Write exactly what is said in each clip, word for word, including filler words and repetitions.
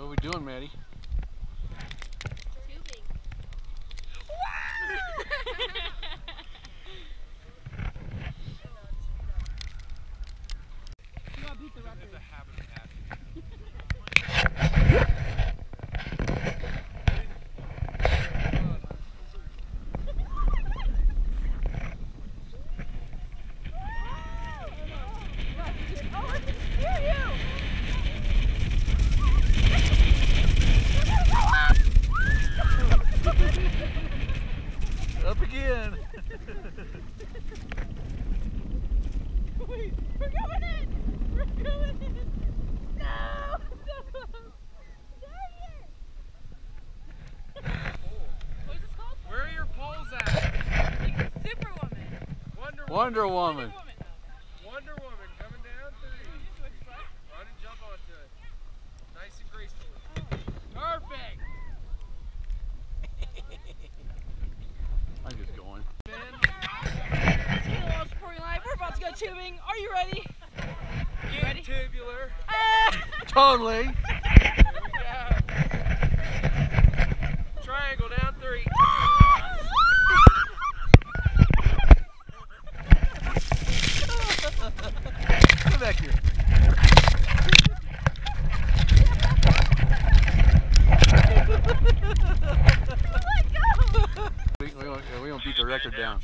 What are we doing, Maddie? Tubing. You gotta beat the record. It's a habit of having. Up again. Wait, we're going in. We're going in. No. What is this called? Where are your poles at? Superwoman. Wonder Woman. Wonder Woman. Wonder Woman coming down three. Run and jump onto it. Nice and gracefully. Perfect. I'm just going. Let's get a little supporting line. We're about to go tubing. Are you ready? Get Ready? tubular. Totally. Here we go. Triangle down three. Come back here. we, we, won't, we won't beat the record down.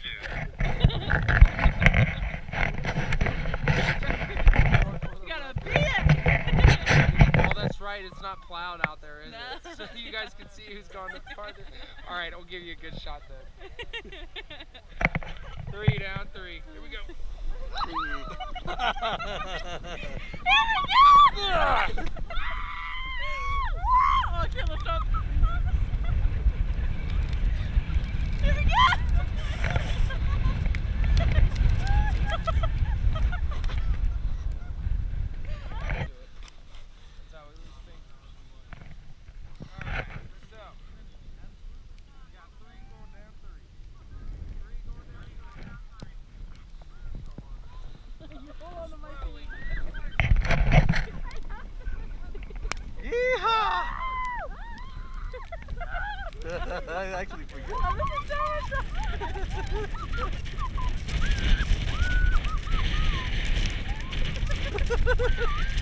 You gotta beat it. Oh, that's right. It's not plowed out there, is No. it? So you guys can see who's going the farthest. All right, I'll give you a good shot then. Three down, three. Here we go. Oh, I can't lift up. Here we go. That's how we lose things. Alright, so. We got three going down three. Three going down three. Hold on to my feet. Yeehaw! That's actually pretty good. I'm looking so much.